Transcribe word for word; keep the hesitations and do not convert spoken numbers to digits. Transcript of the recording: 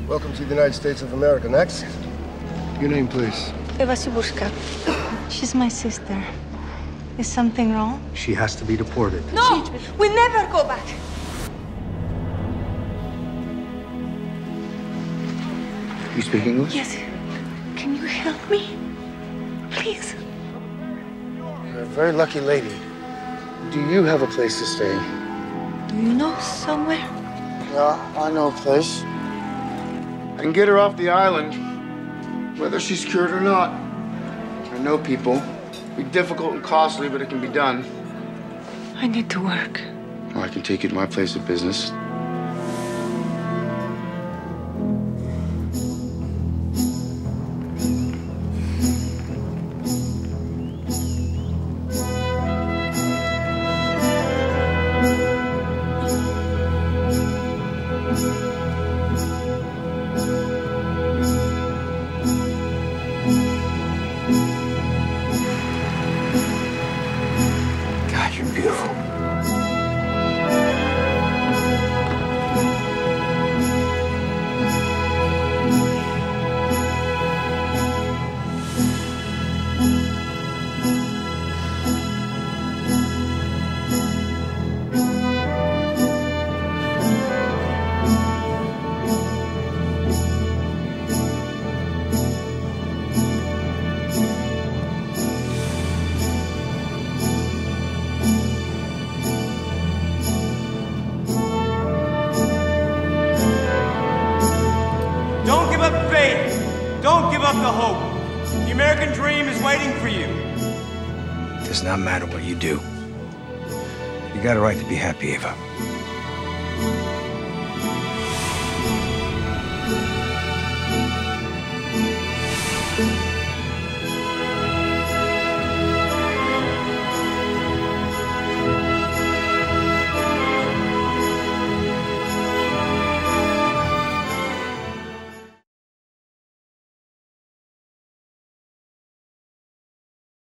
Welcome to the United States of America. Next. Your name, please. Ewa Cybulski. She's my sister. Is something wrong? She has to be deported. No! We never go back! You speak English? Yes. Can you help me? Please. You're a very lucky lady. Do you have a place to stay? Do you know somewhere? Yeah, I know a place. I can get her off the island, whether she's cured or not. I know people. It'll be difficult and costly, but it can be done. I need to work. Well, I can take you to my place of business. Don't give up the hope. The American dream is waiting for you. It does not matter what you do. You got a right to be happy, Eva.